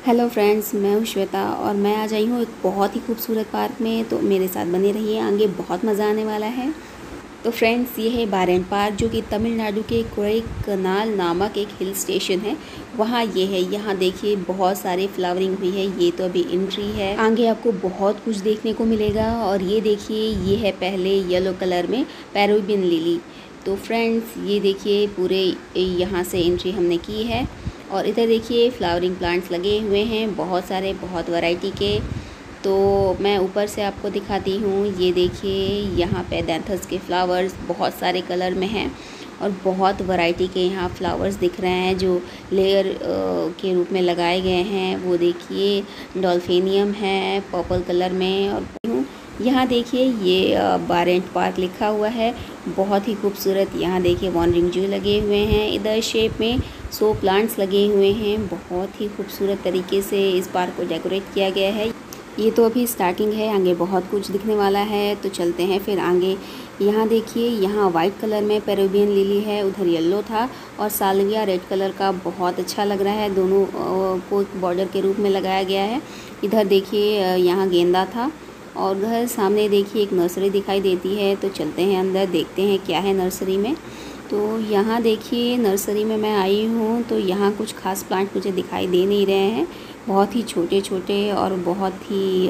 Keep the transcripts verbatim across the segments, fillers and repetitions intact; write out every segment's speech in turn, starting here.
Hello friends, मैं हूँ श्वेता और मैं आज आई हूँ एक बहुत ही खूबसूरत पार्क में। तो मेरे साथ बने रहिए, आगे बहुत मज़ा आने वाला है। तो फ्रेंड्स, ये है बारेंट पार्क जो कि तमिलनाडु के कोडाईकनाल नामक एक हिल स्टेशन है, वहाँ ये है। यहाँ देखिए बहुत सारे फ्लावरिंग हुई है। ये तो अभी एंट्री है, आगे आपको बहुत कुछ देखने को मिलेगा। और ये देखिए, ये है पहले येलो कलर में पेरुवियन लिली। तो फ्रेंड्स, ये देखिए पूरे यहाँ से एंट्री हमने की है। और इधर देखिए फ्लावरिंग प्लांट्स लगे हुए हैं बहुत सारे, बहुत वैरायटी के। तो मैं ऊपर से आपको दिखाती हूँ। ये देखिए यहाँ पे डैंथस के फ्लावर्स बहुत सारे कलर में हैं और बहुत वैरायटी के यहाँ फ्लावर्स दिख रहे हैं जो लेयर के रूप में लगाए गए हैं। वो देखिए डॉल्फिनियम है पर्पल कलर में। और यहाँ देखिए ये बारेंट पार्क लिखा हुआ है, बहुत ही खूबसूरत। यहाँ देखिए वॉन्डरिंग जू लगे हुए हैं, इधर शेप में सो प्लांट्स लगे हुए हैं। बहुत ही खूबसूरत तरीके से इस पार्क को डेकोरेट किया गया है। ये तो अभी स्टार्टिंग है, आगे बहुत कुछ दिखने वाला है। तो चलते हैं फिर आगे। यहाँ देखिए, यहाँ वाइट कलर में पेरुवियन लिली है, उधर येलो था और साल्विया रेड कलर का। बहुत अच्छा लग रहा है, दोनों को बॉर्डर के रूप में लगाया गया है। इधर देखिए यहाँ गेंदा था और उधर सामने देखिए एक नर्सरी दिखाई देती है। तो चलते हैं अंदर, देखते हैं क्या है नर्सरी में। तो यहाँ देखिए नर्सरी में मैं आई हूँ तो यहाँ कुछ खास प्लांट मुझे दिखाई दे नहीं रहे हैं। बहुत ही छोटे छोटे और बहुत ही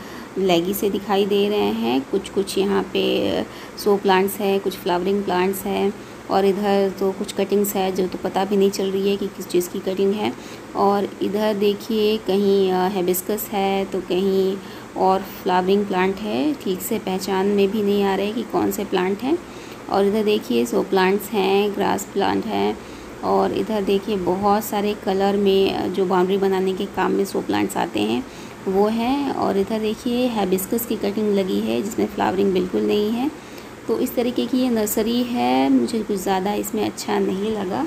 लैगी से दिखाई दे रहे हैं। कुछ कुछ यहाँ पे शो प्लांट्स है, कुछ फ्लावरिंग प्लांट्स हैं और इधर तो कुछ कटिंग्स है जो तो पता भी नहीं चल रही है कि किस चीज़ की कटिंग है। और इधर देखिए कहीं हिबिस्कस है तो कहीं और फ्लावरिंग प्लांट है, ठीक से पहचान में भी नहीं आ रहे कि कौन से प्लांट हैं। और इधर देखिए शो प्लांट्स हैं, ग्रास प्लांट हैं। और इधर देखिए बहुत सारे कलर में जो बाउंड्री बनाने के काम में शो प्लांट्स आते हैं वो हैं। और इधर देखिए हिबिस्कस की कटिंग लगी है जिसमें फ्लावरिंग बिल्कुल नहीं है। तो इस तरीके की ये नर्सरी है। मुझे कुछ ज़्यादा इसमें अच्छा नहीं लगा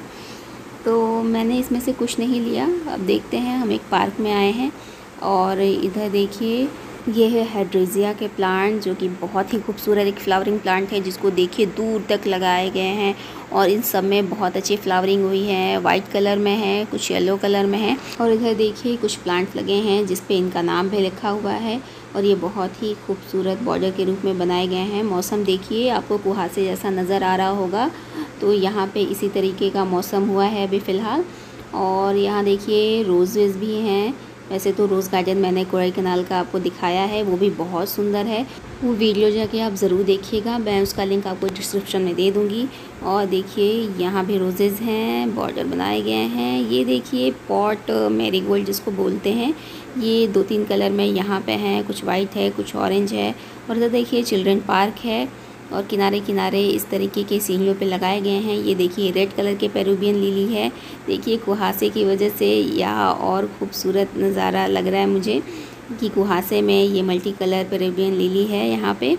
तो मैंने इसमें से कुछ नहीं लिया। अब देखते हैं, हम एक पार्क में आए हैं। और इधर देखिए ये है हाइड्रेंजिया के प्लांट जो कि बहुत ही खूबसूरत एक फ्लावरिंग प्लांट है, जिसको देखिए दूर तक लगाए गए हैं और इन सब में बहुत अच्छी फ्लावरिंग हुई है। वाइट कलर में है, कुछ येलो कलर में है। और इधर देखिए कुछ प्लांट लगे हैं जिस पे इनका नाम भी लिखा हुआ है और ये बहुत ही खूबसूरत बॉर्डर के रूप में बनाए गए हैं। मौसम देखिए, आपको कुहासे जैसा नज़र आ रहा होगा। तो यहाँ पे इसी तरीके का मौसम हुआ है अभी फ़िलहाल। और यहाँ देखिए रोजेज़ भी हैं। वैसे तो रोज़ गार्डन मैंने कोडाईकनाल का आपको दिखाया है, वो भी बहुत सुंदर है। वो वीडियो जाके आप ज़रूर देखिएगा, मैं उसका लिंक आपको डिस्क्रिप्शन में दे दूँगी। और देखिए यहाँ भी रोजेज़ हैं, बॉर्डर बनाए गए हैं। ये देखिए पॉट मैरीगोल्ड जिसको बोलते हैं, ये दो तीन कलर में यहाँ पे हैं, कुछ वाइट है कुछ ऑरेंज है। और इधर देखिए चिल्ड्रन पार्क है और किनारे किनारे इस तरीके के सीढ़ियों पे लगाए गए हैं। ये देखिए रेड कलर के पेरुवियन लिली है। देखिए कुहासे की वजह से यहाँ और खूबसूरत नज़ारा लग रहा है मुझे कि कुहासे में ये मल्टी कलर पेरुवियन लिली है यहाँ पे।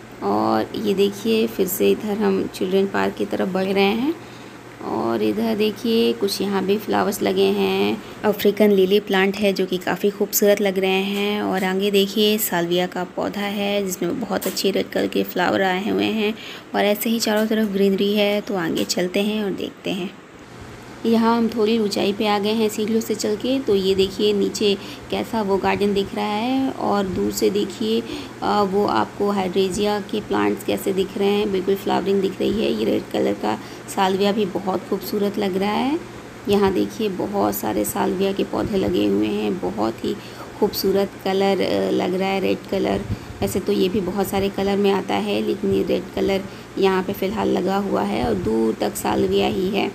और ये देखिए फिर से इधर हम चिल्ड्रन पार्क की तरफ बढ़ रहे हैं। और इधर देखिए कुछ यहाँ भी फ्लावर्स लगे हैं। अफ्रीकन लिली प्लांट है जो कि काफ़ी खूबसूरत लग रहे हैं। और आगे देखिए साल्विया का पौधा है जिसमें बहुत अच्छे रेड कलर के फ्लावर आए हुए हैं। और ऐसे ही चारों तरफ ग्रीनरी है। तो आगे चलते हैं और देखते हैं। यहाँ हम थोड़ी ऊंचाई पे आ गए हैं सीढ़ियों से चल के। तो ये देखिए नीचे कैसा वो गार्डन दिख रहा है और दूर से देखिए वो आपको हाइड्रेंजिया के प्लांट्स कैसे दिख रहे हैं, बिल्कुल फ्लावरिंग दिख रही है। ये रेड कलर का साल्विया भी बहुत खूबसूरत लग रहा है। यहाँ देखिए बहुत सारे साल्विया के पौधे लगे हुए हैं, बहुत ही खूबसूरत कलर लग रहा है रेड कलर। वैसे तो ये भी बहुत सारे कलर में आता है लेकिन ये रेड कलर यहाँ पे फ़िलहाल लगा हुआ है और दूर तक साल्विया ही है।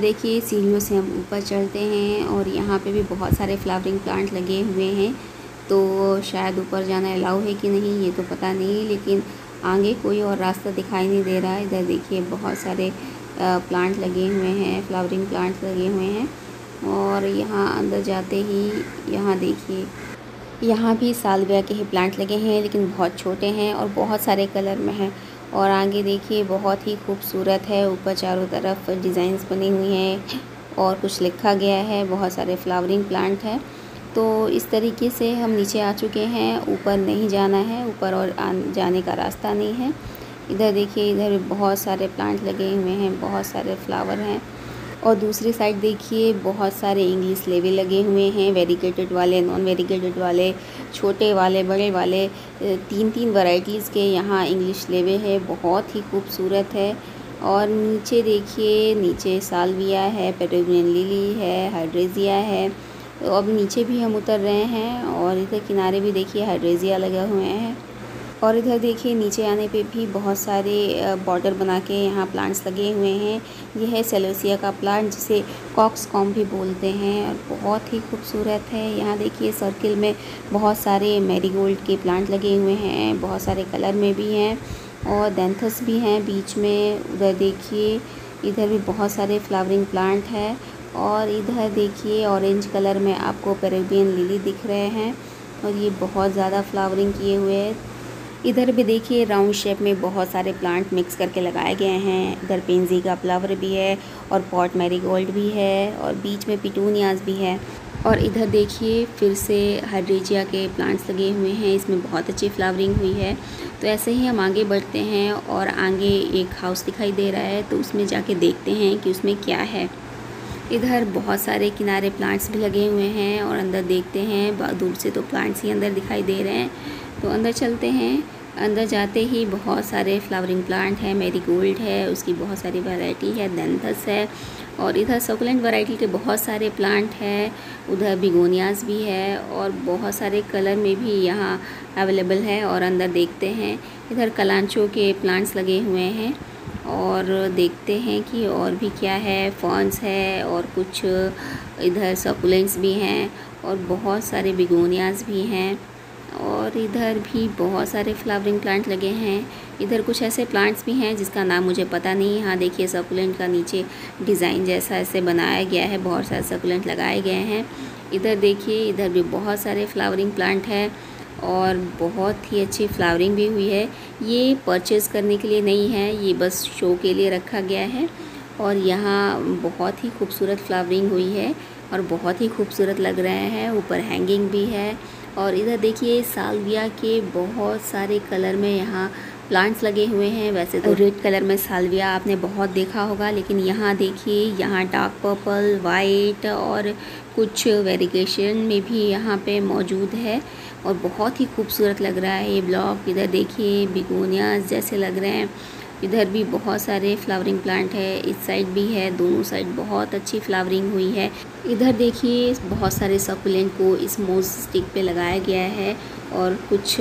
देखिए सीढ़ियों से हम ऊपर चढ़ते हैं और यहाँ पे भी बहुत सारे फ्लावरिंग प्लांट लगे हुए हैं। तो शायद ऊपर जाना अलाउ है कि नहीं ये तो पता नहीं, लेकिन आगे कोई और रास्ता दिखाई नहीं दे रहा है। इधर देखिए बहुत सारे प्लांट लगे हुए हैं, फ्लावरिंग प्लांट्स लगे हुए हैं। और यहाँ अंदर जाते ही यहाँ देखिए यहाँ भी सालविया के ही प्लांट लगे हैं, लेकिन बहुत छोटे हैं और बहुत सारे कलर में हैं। और आगे देखिए बहुत ही खूबसूरत है, ऊपर चारों तरफ डिज़ाइंस बनी हुई हैं और कुछ लिखा गया है, बहुत सारे फ्लावरिंग प्लांट हैं। तो इस तरीके से हम नीचे आ चुके हैं, ऊपर नहीं जाना है, ऊपर और जाने का रास्ता नहीं है। इधर देखिए इधर बहुत सारे प्लांट लगे हुए हैं, बहुत सारे फ्लावर हैं। और दूसरी साइड देखिए बहुत सारे इंग्लिश लेवे लगे हुए हैं, वेरीगेटेड वाले, नॉन वेरीगेटेड वाले, छोटे वाले, बड़े वाले, तीन तीन वैरायटीज़ के यहाँ इंग्लिश लेवे है, बहुत ही खूबसूरत है। और नीचे देखिए नीचे सालविया है, पेरिविलियन लिली है, हाइड्रेजिया है। तो अब नीचे भी हम उतर रहे हैं और इधर किनारे भी देखिए हाइड्रेजिया लगे हुए हैं। और इधर देखिए नीचे आने पे भी बहुत सारे बॉर्डर बना के यहाँ प्लांट्स लगे हुए हैं। यह है सेलोसिया का प्लांट, जिसे कॉक्सकॉम भी बोलते हैं और बहुत ही खूबसूरत है। यहाँ देखिए सर्किल में बहुत सारे मैरीगोल्ड के प्लांट लगे हुए हैं, बहुत सारे कलर में भी हैं और दैंथस भी हैं बीच में। उधर देखिए इधर भी बहुत सारे फ्लावरिंग प्लांट है और इधर देखिए ऑरेंज कलर में आपको पेरिविलियन लिली दिख रहे हैं और ये बहुत ज़्यादा फ्लावरिंग किए हुए हैं। इधर भी देखिए राउंड शेप में बहुत सारे प्लांट मिक्स करके लगाए गए हैं। इधर पेंजी का फ्लावर भी है और पॉट मैरीगोल्ड भी है और बीच में पिटूनियाज भी है। और इधर देखिए फिर से हाइड्रेजिया के प्लांट्स लगे हुए हैं, इसमें बहुत अच्छी फ्लावरिंग हुई है। तो ऐसे ही हम आगे बढ़ते हैं और आगे एक हाउस दिखाई दे रहा है, तो उसमें जाके देखते हैं कि उसमें क्या है। इधर बहुत सारे किनारे प्लांट्स भी लगे हुए हैं और अंदर देखते हैं, दूर से तो प्लांट्स ही अंदर दिखाई दे रहे हैं। तो अंदर चलते हैं। अंदर जाते ही बहुत सारे फ्लावरिंग प्लांट है, मैरीगोल्ड है, उसकी बहुत सारी वैरायटी है, दैंथस है और इधर सकुलेंट वैरायटी के बहुत सारे प्लांट है। उधर बिगोनियाज भी है और बहुत सारे कलर में भी यहाँ अवेलेबल है। और अंदर देखते हैं, इधर कलांचो के प्लांट्स लगे हुए हैं और देखते हैं कि और भी क्या है। फॉन्स है और कुछ इधर सकुलेंट्स भी हैं और बहुत सारे बिगोनियाज भी हैं और इधर भी बहुत सारे फ्लावरिंग प्लांट लगे हैं। इधर कुछ ऐसे प्लांट्स भी हैं जिसका नाम मुझे पता नहीं। यहाँ देखिए सकुलेंट का नीचे डिज़ाइन जैसा ऐसे बनाया गया है, बहुत सारे सकुलेंट लगाए गए हैं। इधर देखिए इधर भी बहुत सारे फ्लावरिंग प्लांट है और बहुत ही अच्छी फ्लावरिंग भी हुई है। ये परचेज़ करने के लिए नहीं है, ये बस शो के लिए रखा गया है। और यहाँ बहुत ही खूबसूरत फ्लावरिंग हुई है और बहुत ही खूबसूरत लग रहे हैं। ऊपर हैंगिंग भी है। और इधर देखिए सालविया के बहुत सारे कलर में यहाँ प्लांट्स लगे हुए हैं। वैसे तो रेड कलर में सालविया आपने बहुत देखा होगा, लेकिन यहाँ देखिए यहाँ डार्क पर्पल, वाइट और कुछ वेरिएशन में भी यहाँ पे मौजूद है और बहुत ही खूबसूरत लग रहा है ये ब्लॉक। इधर देखिए बिगोनियाज जैसे लग रहे हैं। इधर भी बहुत सारे फ्लावरिंग प्लांट है, इस साइड भी है, दोनों साइड बहुत अच्छी फ्लावरिंग हुई है। इधर देखिए बहुत सारे सकुलेंट को इस मोज स्टिक पे लगाया गया है और कुछ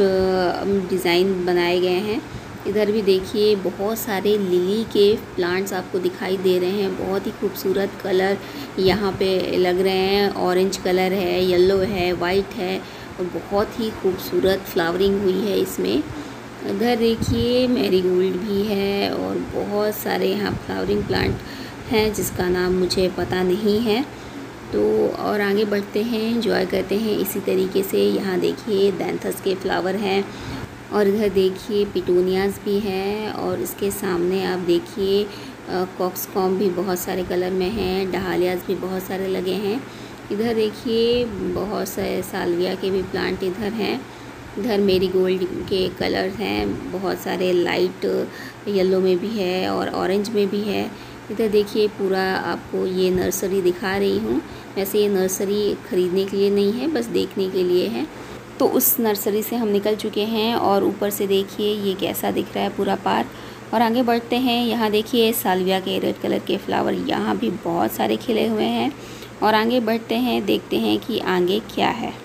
डिज़ाइन बनाए गए हैं। इधर भी देखिए बहुत सारे लिली के प्लांट्स आपको दिखाई दे रहे हैं, बहुत ही खूबसूरत कलर यहाँ पे लग रहे हैं। ऑरेंज कलर है, येलो है, वाइट है और बहुत ही खूबसूरत फ्लावरिंग हुई है इसमें। इधर देखिए मैरीगोल्ड भी है और बहुत सारे यहाँ फ्लावरिंग प्लांट हैं जिसका नाम मुझे पता नहीं है। तो और आगे बढ़ते हैं, एंजॉय करते हैं इसी तरीके से। यहाँ देखिए दैंथस के फ्लावर हैं और इधर देखिए पिटूनियाज भी हैं और इसके सामने आप देखिए कॉक्सकॉम भी बहुत सारे कलर में हैं, डहालियाज भी बहुत सारे लगे हैं। इधर देखिए बहुत सारे सालविया के भी प्लांट इधर हैं। इधर मेरीगोल्ड के कलर हैं, बहुत सारे लाइट येलो में भी है और ऑरेंज में भी है। इधर देखिए पूरा आपको ये नर्सरी दिखा रही हूँ। वैसे ये नर्सरी ख़रीदने के लिए नहीं है, बस देखने के लिए है। तो उस नर्सरी से हम निकल चुके हैं और ऊपर से देखिए ये कैसा दिख रहा है पूरा पार्क। और आगे बढ़ते हैं। यहाँ देखिए सालविया के रेड कलर के फ्लावर यहाँ भी बहुत सारे खिले हुए हैं। और आगे बढ़ते हैं, देखते हैं कि आगे क्या है।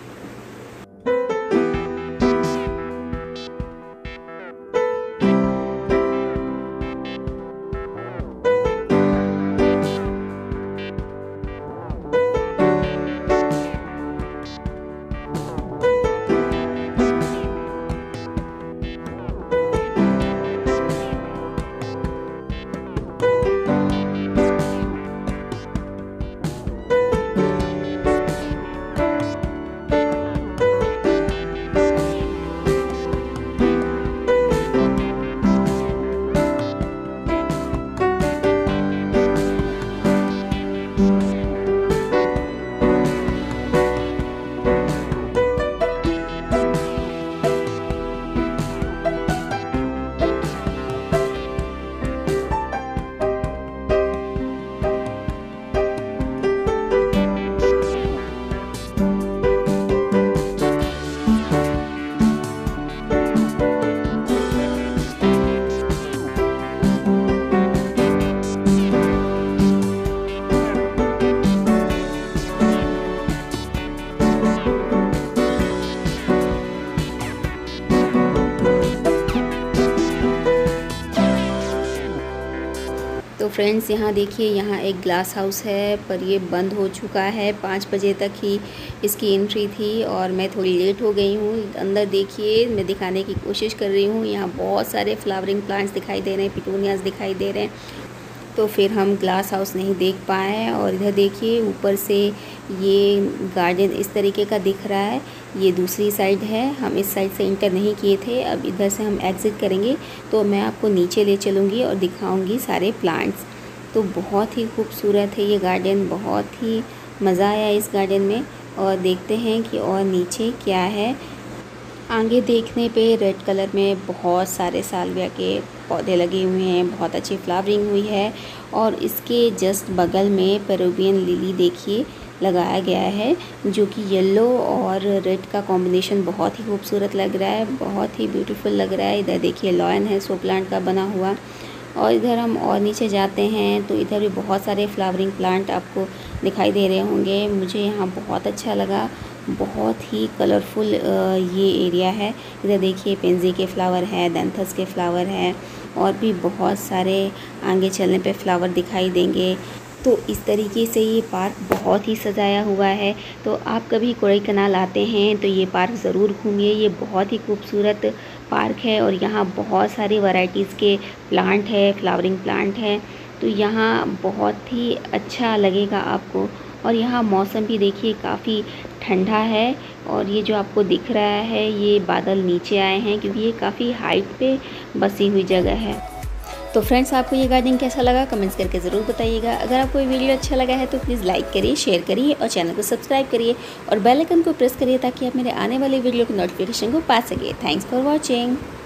फ्रेंड्स यहाँ देखिए, यहाँ एक ग्लास हाउस है पर ये बंद हो चुका है। पाँच बजे तक ही इसकी एंट्री थी और मैं थोड़ी लेट हो गई हूँ। अंदर देखिए, मैं दिखाने की कोशिश कर रही हूँ। यहाँ बहुत सारे फ्लावरिंग प्लांट्स दिखाई दे रहे हैं, पिटूनियाज दिखाई दे रहे हैं। तो फिर हम ग्लास हाउस नहीं देख पाए। और इधर देखिए, ऊपर से ये गार्डन इस तरीके का दिख रहा है। ये दूसरी साइड है, हम इस साइड से इंटर नहीं किए थे। अब इधर से हम एग्ज़िट करेंगे तो मैं आपको नीचे ले चलूँगी और दिखाऊंगी सारे प्लांट्स। तो बहुत ही खूबसूरत है ये गार्डन, बहुत ही मज़ा आया इस गार्डन में। और देखते हैं कि और नीचे क्या है। आगे देखने पे रेड कलर में बहुत सारे सालविया के पौधे लगे हुए हैं, बहुत अच्छी फ्लावरिंग हुई है। और इसके जस्ट बगल में पेरुवियन लिली देखिए लगाया गया है, जो कि येलो और रेड का कॉम्बिनेशन बहुत ही खूबसूरत लग रहा है, बहुत ही ब्यूटीफुल लग रहा है। इधर देखिए लॉयन है शो प्लांट का बना हुआ। और इधर हम और नीचे जाते हैं तो इधर भी बहुत सारे फ्लावरिंग प्लांट आपको दिखाई दे रहे होंगे। मुझे यहाँ बहुत अच्छा लगा, बहुत ही कलरफुल ये एरिया है। इधर देखिए पेंजी के फ्लावर है, दैंथस के फ्लावर है और भी बहुत सारे आगे चलने पे फ्लावर दिखाई देंगे। तो इस तरीके से ये पार्क बहुत ही सजाया हुआ है। तो आप कभी कोडाईकनाल आते हैं तो ये पार्क ज़रूर घूमिए। ये बहुत ही खूबसूरत पार्क है और यहाँ बहुत सारी वैरायटीज़ के प्लांट है, फ्लावरिंग प्लांट है। तो यहाँ बहुत ही अच्छा लगेगा आपको। और यहाँ मौसम भी देखिए काफ़ी ठंडा है। और ये जो आपको दिख रहा है, ये बादल नीचे आए हैं क्योंकि ये काफ़ी हाइट पे बसी हुई जगह है। तो फ्रेंड्स, आपको ये गार्डन कैसा लगा कमेंट्स करके ज़रूर बताइएगा। अगर आपको ये वीडियो अच्छा लगा है तो प्लीज़ लाइक करिए, शेयर करिए और चैनल को सब्सक्राइब करिए और बेल आइकन को प्रेस करिए ताकि आप मेरे आने वाले वीडियो की नोटिफिकेशन को पा सके। Thanks for watching.